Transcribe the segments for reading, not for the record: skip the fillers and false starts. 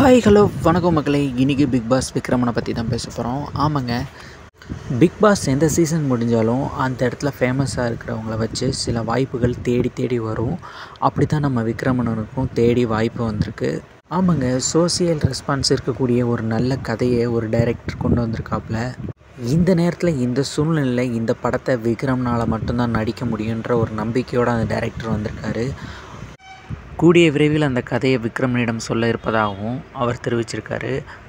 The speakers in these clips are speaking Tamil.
ஹாய் ஹலோ வணக்கம் மக்களே. இன்றைக்கி பிக் பாஸ் விக்ரமனை பற்றி தான் பேச போகிறோம். ஆமாங்க, பிக் பாஸ் எந்த சீசன் முடிஞ்சாலும் அந்த இடத்துல ஃபேமஸாக இருக்கிறவங்கள வச்சு சில வாய்ப்புகள் தேடி தேடி வரும். அப்படி தான் நம்ம விக்ரமனுக்கும் தேடி வாய்ப்பு வந்திருக்கு. ஆமாங்க, சோசியல் ரெஸ்பான்ஸ் இருக்கக்கூடிய ஒரு நல்ல கதையை ஒரு டைரக்டர் கொண்டு வந்திருக்காப்புல. இந்த நேரத்தில் இந்த சூழ்நிலையில் இந்த படத்தை விக்ரம்னால் மட்டும்தான் நடிக்க முடியுன்ற ஒரு நம்பிக்கையோடு அந்த டைரக்டர் வந்திருக்காரு. கூடிய விரைவில் அந்த கதையை விக்ரமனிடம் சொல்ல இருப்பதாகவும் அவர் தெரிவிச்சிருக்காரு.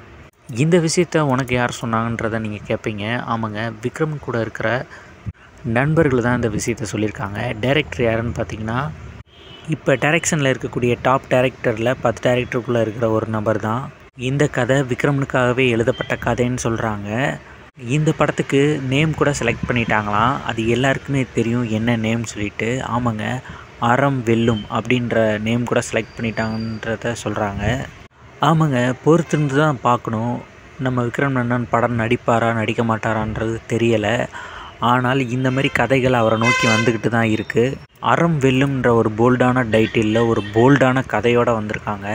இந்த விஷயத்தை உனக்கு யார் சொன்னாங்கன்றதை நீங்கள் கேட்பீங்க. ஆமாங்க, விக்ரம் கூட இருக்கிற நண்பர்கள் தான் இந்த விஷயத்தை சொல்லியிருக்காங்க. டைரக்டர் யாருன்னு பார்த்தீங்கன்னா, இப்போ டைரக்ஷனில் இருக்கக்கூடிய டாப் டைரக்டரில் 10 டைரக்டருக்குள்ளே இருக்கிற ஒரு நபர் தான். இந்த கதை விக்ரமனுக்காகவே எழுதப்பட்ட கதைன்னு சொல்கிறாங்க. இந்த படத்துக்கு நேம் கூட செலக்ட் பண்ணிட்டாங்களாம். அது எல்லாருக்குமே தெரியும் என்ன நேம் சொல்லிட்டு. ஆமாங்க, அறம் வெல்லும் அப்படின்ற நேம் கூட செலக்ட் பண்ணிட்டாங்கன்றத சொல்கிறாங்க. ஆமாங்க, பொறுத்திருந்து தான் பார்க்கணும். நம்ம விக்ரம் அண்ணன் படம் நடிப்பாரா நடிக்க மாட்டாரான்றது தெரியலை. ஆனால் இந்த மாதிரி கதைகள் அவரை நோக்கி வந்துக்கிட்டு தான் இருக்குது. அறம் வெல்லும்ன்ற ஒரு போல்டான டைட்டிலில் ஒரு போல்டான கதையோடு வந்திருக்காங்க.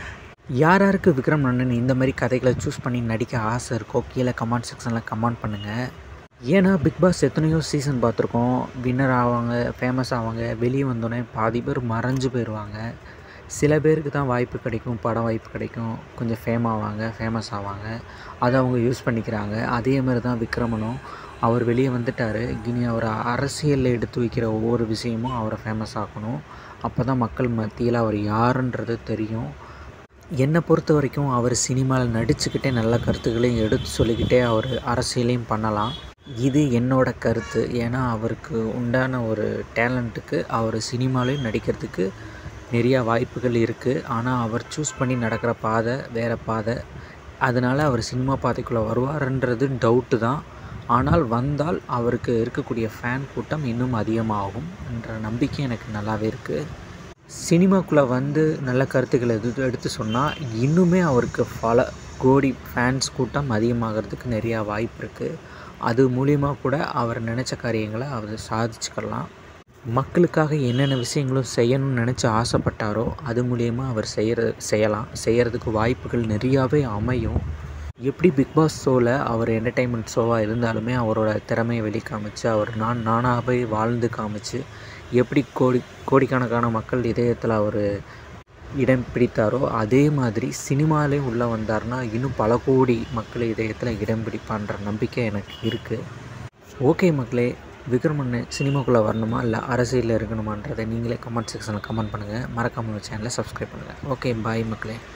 யார் யாருக்கு விக்ரம் அண்ணன் இந்த மாதிரி கதைகளை சூஸ் பண்ணி நடிக்க ஆசை இருக்கோ கீழே கமெண்ட் செக்ஷனில் கமெண்ட் பண்ணுங்கள். ஏன்னா பிக் பாஸ் எத்தனையோ சீசன் பார்த்துருக்கோம். வின்னர் ஆவாங்க, ஃபேமஸ் ஆவாங்க, வெளியே வந்தோடனே பாதி பேர் மறைஞ்சு போயிடுவாங்க. சில பேருக்கு தான் வாய்ப்பு கிடைக்கும், படம் வாய்ப்பு கிடைக்கும், கொஞ்சம் ஃபேமஸ் ஆவாங்க. அதை அவங்க யூஸ் பண்ணிக்கிறாங்க. அதே மாதிரி தான் விக்ரமனும். அவர் வெளியே வந்துட்டார். இனி அவர் அரசியலில் எடுத்து வைக்கிற ஒவ்வொரு விஷயமும் அவரை ஃபேமஸ் ஆக்கணும். அப்போ தான் மக்கள் மத்தியில் அவர் யாருன்றது தெரியும். என்னை பொறுத்த வரைக்கும் அவர் சினிமாவில் நடிச்சுக்கிட்டே நல்ல கருத்துக்களையும் எடுத்து சொல்லிக்கிட்டே அவர் அரசியலையும் பண்ணலாம். இது என்னோட கருத்து. ஏன்னா அவருக்கு உண்டான ஒரு டேலண்ட்டுக்கு அவர் சினிமாலையும் நடிக்கிறதுக்கு நிறையா வாய்ப்புகள் இருக்குது. ஆனால் அவர் சூஸ் பண்ணி நடக்கிற பாதை வேறு பாதை. அதனால் அவர் சினிமா பாதைக்குள்ளே வருவார்ன்றது டவுட்டு தான். ஆனால் வந்தால் அவருக்கு இருக்கக்கூடிய ஃபேன் கூட்டம் இன்னும் அதிகமாகும் என்ற நம்பிக்கை எனக்கு நல்லாவே இருக்குது. சினிமாக்குள்ளே வந்து நல்ல கருத்துக்களை எடுத்து சொன்னால் இன்னுமே அவருக்கு பல கோடி ஃபேன்ஸ் கூட்டம் அதிகமாகிறதுக்கு நிறையா வாய்ப்பு இருக்குது. அது மூலிமா கூட அவர் நினச்ச காரியங்களை அவர் சாதிச்சுக்கலாம். மக்களுக்காக என்னென்ன விஷயங்களும் செய்யணும்னு நினச்சி ஆசைப்பட்டாரோ அது மூலிமா அவர் செய்கிறதுக்கு வாய்ப்புகள் நிறையாவே அமையும். எப்படி பிக் பாஸ் ஷோவில் அவர் என்டர்டெயின்மெண்ட் ஷோவாக இருந்தாலுமே அவரோட திறமையை வெளிக்காமிச்சு அவர் நானாகவே வாழ்ந்து காமிச்சு எப்படி கோடிக்கணக்கான மக்கள் இதயத்தில் அவர் இடம் பிடித்தாரோ அதே மாதிரி சினிமாலேயும் உள்ளே வந்தார்னா இன்னும் பல கோடி மக்கள் இதயத்தில் இடம் பிடிப்பான்ற நம்பிக்கை எனக்கு இருக்குது. ஓகே மக்களே, விக்ரமன் சினிமாக்குள்ளே வரணுமா இல்லை அரசியலில் இருக்கணுமான்றதை நீங்களே கமெண்ட் செக்ஷனில் கமெண்ட் பண்ணுங்கள். மறக்காமல் சேனலை சப்ஸ்கிரைப் பண்ணுங்கள். ஓகே, பாய் மக்களே.